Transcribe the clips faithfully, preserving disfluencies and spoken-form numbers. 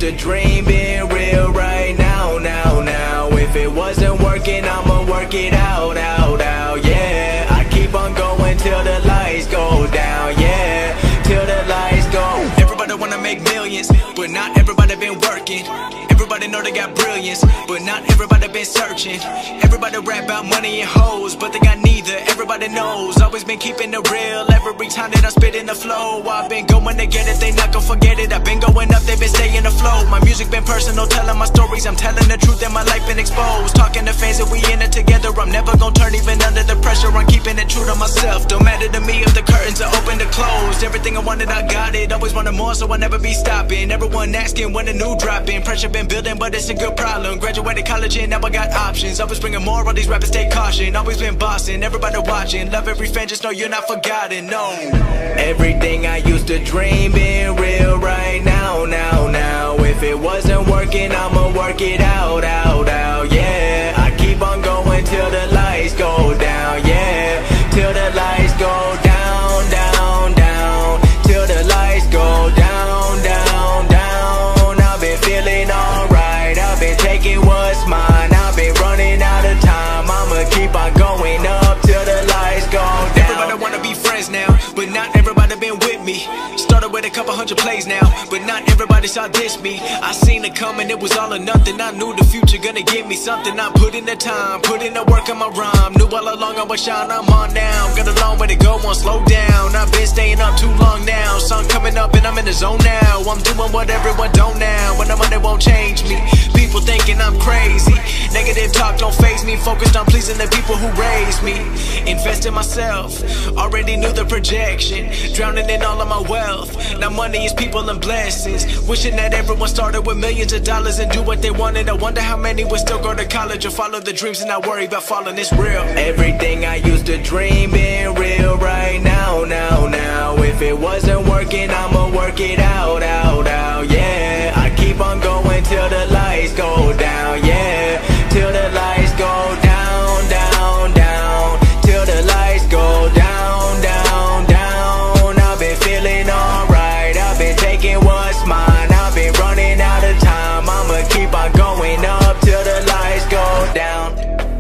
to dream being real right now, now, now. If it wasn't working, I'ma work it out, out, out, yeah. I keep on going till the lights go down, yeah, till the lights go. Everybody wanna make millions, but not everybody been working. Everybody know they got brilliance, but not everybody been searching. Everybody rap about money and hoes, but they got neither. Everybody knows, always been keeping it real. Every time that I spit in the flow, I've been going to get it, they not gon' forget it. I've been going up, they been staying afloat. My music been personal, telling my stories. I'm telling the truth and my life been exposed. Talking to fans that we in it together. I'm never gon' turn even under the pressure. I'm keeping it true to myself. Don't matter to me if the curtains are open or closed. Everything I wanted, I got it. Always wanted more, so I'll never be stopping. Everyone asking when a new dropping. Pressure been building, but it's a good problem. Graduated college and now I got options. Always bringing more, all these rappers take caution. Always been bossing, everybody watching. Love every fan, just know you're not forgotten, no. Everything I used to dream being real right now, now, now. If it wasn't working, I'ma work it out, out, out, yeah. I keep on going till the lights go down, yeah. Till the lights go down, down, down. Till the lights go down, down, down. I've been feeling alright, I've been taking what's mine. I've been running out of time, I'ma keep on going up till the lights go down. Everybody wanna be friends now, but not everybody been with me. Started with a couple hundred plays now, but not everybody saw this me. I seen it coming, it was all or nothing. I knew the future gonna give me something. I put in the time, put in the work on my rhyme. Knew all along I was shine, I'm on now. Got a long way to go, won't slow down. I've been staying up too long now. Sun coming up and I'm in the zone now. I'm doing what everyone don't now. When I'm on it won't change me. People thinking I'm crazy. Negative talk don't faze me. Focused on pleasing the people who raised me. Invest in myself, already knew the projection. Drowning in all of my wealth. Now money is people and blessings. Wishing that everyone started with millions of dollars and do what they wanted. I wonder how many would still go to college or follow the dreams and not worry about falling. It's real. Everything I used to dream being real right now, now, now. If it wasn't working, I'ma work it out, out, out, yeah. I keep on going till the lights go down, yeah. Till the lights go down, down, down. Till the lights go down, down, down. I've been feeling alright, I've been taking what's mine. I've been running out of time, I'ma keep on going up till the lights go down.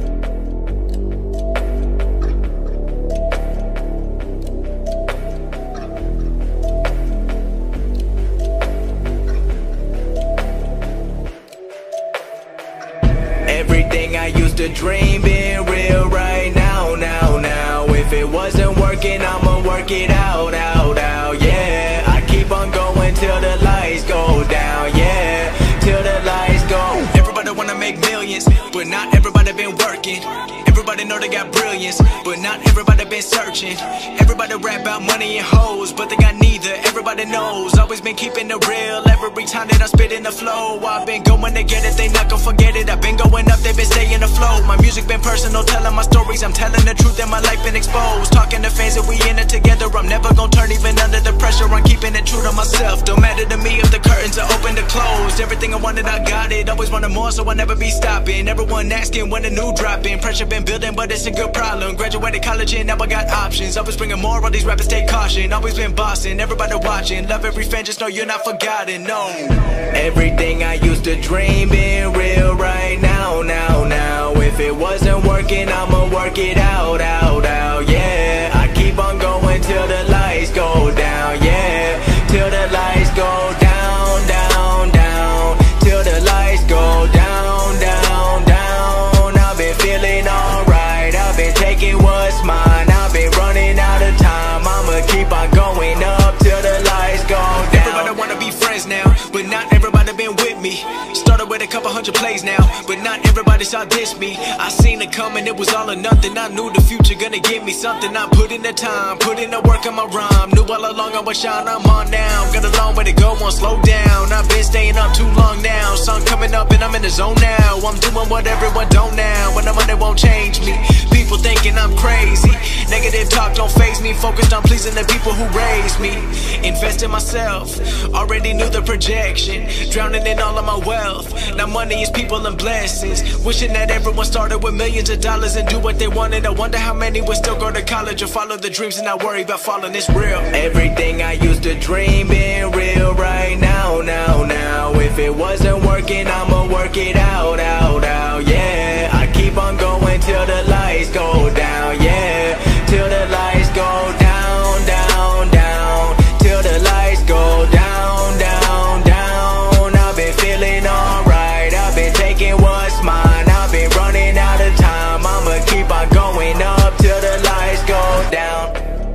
Everything I used to dream being real right now, now, now. If it wasn't working, I'ma work it out, out, out, yeah. I keep on going till the lights go down, yeah. Till the lights go. Everybody wanna make millions, but not everybody been working. Everybody know they got brilliance, but not everybody been searching. Everybody rap about money and hoes, but they got neither. Everybody knows, always been keeping it real. Every time that I spit in the flow, I've been going to get it, they not gon' forget it. I've been going up, they been staying afloat. My music been personal, telling my stories. I'm telling the truth and my life been exposed. Talking to fans that we in it together. I'm never gon' turn even under the pressure. I'm keeping it true to myself. Don't matter to me if the curtains are open or closed. Everything I wanted, I got it. Always wanted more, so I'll never be stopping. Everyone asking when a new dropping. Pressure been building, but it's a good problem. Graduated college and now I got options. Always bringing more, all these rappers take caution. Always been bossing, everybody watching. Love every fan, just know you're not forgotten, no. Everything I used to dream being real right now, now, now. If it wasn't working, I'ma work it out, out, out, yeah. I keep on going till the lights go down, yeah. Till the lights go down, down, down. Till the lights go down, down, down. I've been feeling alright, I've been taking what's mine. I've been running out of time, I'ma keep on going up till the lights go down. Everybody wanna be friends now, but not everybody been with me. Started with a couple hundred plays now, but not everybody saw this me. I seen it coming, it was all or nothing. I knew the future gonna give me something. I put in the time, put in the work on my rhyme. Knew all along I was shine, I'm on now. Got a long way to go, won't slow down. I've been staying up too long now. Sun coming up and I'm in the zone now. I'm doing what everyone don't now. When I'm on it won't change me. People People thinking I'm crazy. Negative talk don't faze me. Focused on pleasing the people who raised me. Invest in myself. Already knew the projection. Drowning in all of my wealth. Now money is people and blessings. Wishing that everyone started with millions of dollars and do what they wanted. I wonder how many would still go to college or follow the dreams and not worry about falling. It's real. Everything I used to dream being real right now, now, now. If it wasn't working, I'ma work it out, out, out, yeah. I keep on going till the lights go down, yeah. Till the lights go down, down, down. Till the lights go down, down, down. I've been feeling alright. I've been taking what's mine. I've been running out of time. I'ma keep on going up till the lights go down.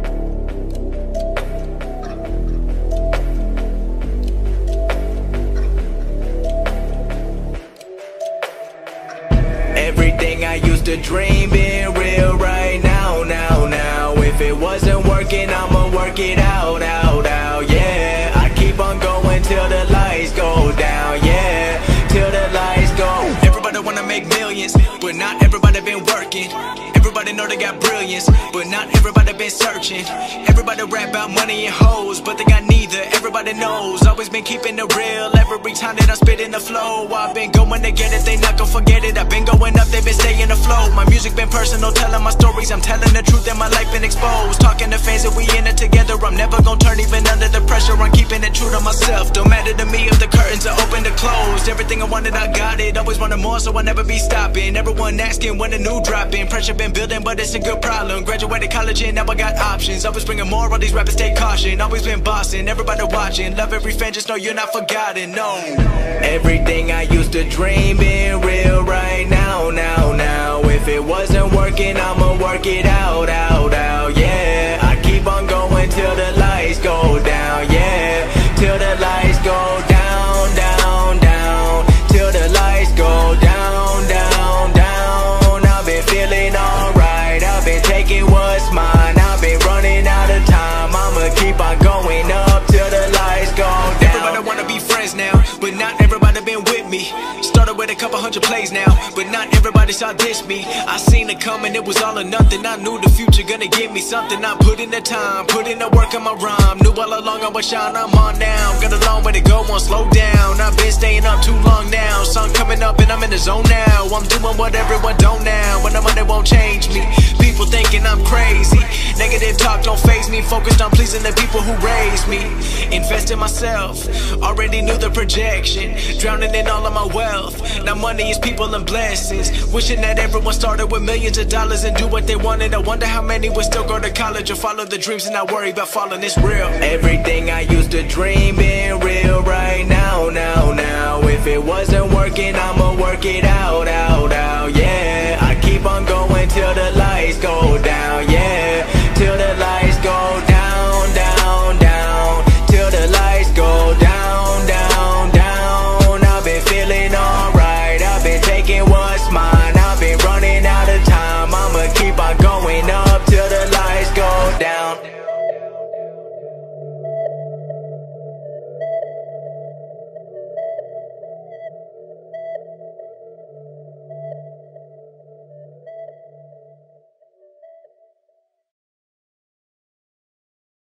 Everything I used to dream being real right now, now, now. If it wasn't working, I'ma work it out, out, out, yeah. I keep on going till the lights go down, yeah. Till the lights go. Everybody wanna make millions, but not everybody been working. Everybody know they got brilliance, but not everybody been searching. Everybody rap about money and hoes, but they got neither. Everybody knows, always been keeping it real. Every time that I'm spitting the flow, I've been going to get it, they not gon' forget it. I've been going up, they been staying afloat. My music been personal, telling my stories. I'm telling the truth and my life been exposed. Talking to fans that we in it together. I'm never gon' turn even under the pressure. I'm keeping it true to myself. Don't matter to me if the curtains are open or closed. Everything I wanted, I got it. Always wanted more, so I'll never be stopping. Everyone asking when a new drop in. Pressure been building, but it's a good problem. Graduated college and now I got options. Always bringing more, all these rappers take caution. Always been bossing, everybody watching. Love every fan, just know you're not forgotten, no. Everything I used to dream being real right now, now, now. If it wasn't working, I'ma work it out, out, out, yeah. I keep on going till the lights go down, yeah. Till the lights go down, down, down. Till the lights go down, down, down. I've been feeling alright. I've been taking what's mine. I've been running out of time. I'ma keep on going up till the lights go down. Everybody wanna be friends now, but not everybody been with me. Started with a couple hundred plays now, but not everybody saw this me. I seen it coming, it was all or nothing. I knew the future gonna give me something. I put in the time, put in the work on my rhyme. Knew all along I would shine, I'm on now. Got a long way to go, won't slow down. I've been staying up too long now. Sun coming up and I'm in the zone now. I'm doing what everyone don't now. When the money won't change me. People thinking I'm crazy. Negative talk don't faze me. Focused on pleasing the people who raised me. Invest in myself. Already knew the projection. Drowning in all of my wealth. Now money is people and blessings. Wishing that everyone started with millions of dollars and do what they wanted. I wonder how many would still go to college or follow the dreams and not worry about falling. It's real. Everything I used to dream being real right now, now, now. If it wasn't working, I'ma work it out, out, out, yeah.